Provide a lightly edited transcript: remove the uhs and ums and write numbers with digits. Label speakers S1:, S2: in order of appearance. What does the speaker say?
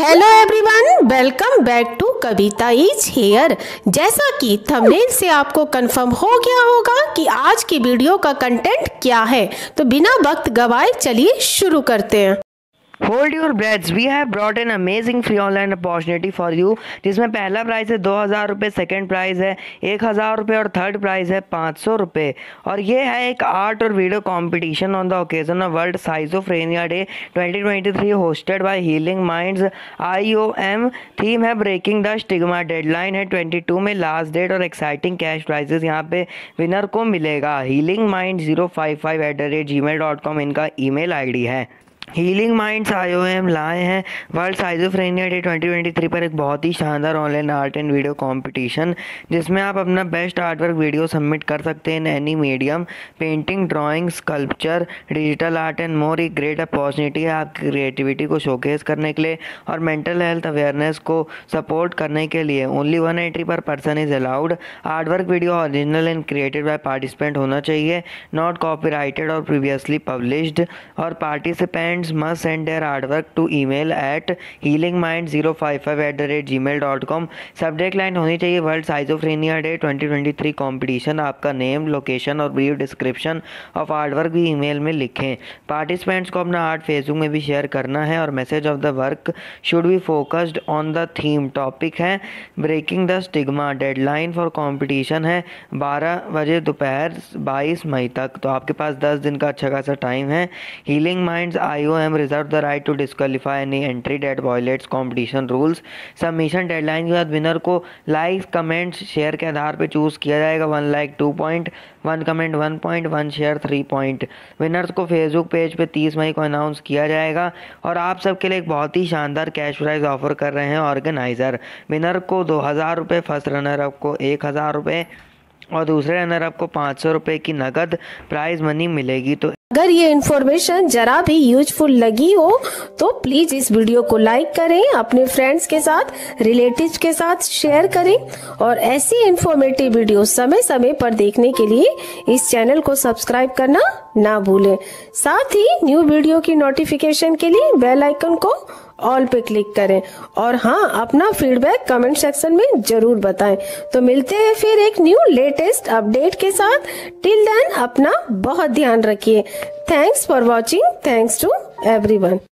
S1: Hello everyone, welcome back to Kavita is here. जैसा कि thumbnail से आपको कंफर्म हो गया होगा कि आज की वीडियो का कंटेंट क्या है, तो बिना वक्त गवाए चलिए शुरू करते हैं।
S2: Hold your breaths, we have brought an amazing free online opportunity for you, जिसमें पहला प्राइस है 2000 रुपये, सेकेंड प्राइस है 1000 रुपये और थर्ड प्राइस है 500 रुपये। और ये है एक आर्ट और video competition on the occasion of world schizophrenia day 2023 hosted by healing minds IOM। Theme है ब्रेकिंग द स्टिग्मा, डेडलाइन है 22 में लास्ट डेट और एक्साइटिंग कैश प्राइजेस यहाँ पे विनर को मिलेगा। हीलिंग माइंड 055@gmail.com इनका ईमेल ID है। हीलिंग माइंड्स IOM लाए हैं वर्ल्ड साइजोफ्रेनिया डे 2023 पर एक बहुत ही शानदार online art and video competition, जिसमें आप अपना best art work video submit कर सकते हैं in any medium, painting, drawing, sculpture, digital art and more. एक ग्रेट अपॉर्चुनिटी है आपकी क्रिएटिविटी को शोकेस करने के लिए और मेंटल हेल्थ अवेयरनेस को सपोर्ट करने के लिए। Only 1 entry per person is allowed. Art work video original and created by participant होना चाहिए, नॉट कॉपीराइटेड और प्रीवियसली पब्लिश्ड। और participant must send their artwork to email at healingmind055@gmail.com। Subject line होनी चाहिए वर्ल्ड साइजोफ्रेनिया डे 2023 कंपटीशन। आपका name, location और brief description of artwork भी email में लिखें। पार्टिसिपेंट्स को अपना आर्ट फेसबुक में भी शेयर करना है और message of the work should be focused on the theme. Topic है breaking the stigma, deadline for competition है 12 बजे दोपहर 22 मई तक। तो आपके पास 10 दिन का अच्छा खासा टाइम है। Healing minds IOM reserve the right to disqualify any entry that violates competition rules। Submission deadline के बाद विनर को लाइक, कमेंट्स, शेयर के आधार पर चूज किया जाएगा। 1 like 2 point, 1 comment 1 point, 1 share 3 point. Winners को फेसबुक पेज पे 30 मई को अनाउंस किया जाएगा। और आप सबके लिए एक बहुत ही शानदार कैश प्राइज ऑफर कर रहे हैं ऑर्गेनाइजर। विनर को 2000 रुपये, फर्स्ट रनर अप को 1000 रुपये और दूसरे रनर अप को 500 रुपये की नगद प्राइज मनी मिलेगी। तो
S1: अगर ये इन्फॉर्मेशन जरा भी यूजफुल लगी हो तो प्लीज इस वीडियो को लाइक करें, अपने फ्रेंड्स के साथ, रिलेटिव्स के साथ शेयर करें और ऐसी इंफॉर्मेटिव वीडियो समय समय पर देखने के लिए इस चैनल को सब्सक्राइब करना ना भूलें। साथ ही न्यू वीडियो की नोटिफिकेशन के लिए बेल आइकन को ऑल पे क्लिक करें और हाँ, अपना फीडबैक कमेंट सेक्शन में जरूर बताएं। तो मिलते हैं फिर एक न्यू लेटेस्ट अपडेट के साथ। टिल देन अपना बहुत ध्यान रखिए। Thanks for watching. Thanks to everyone.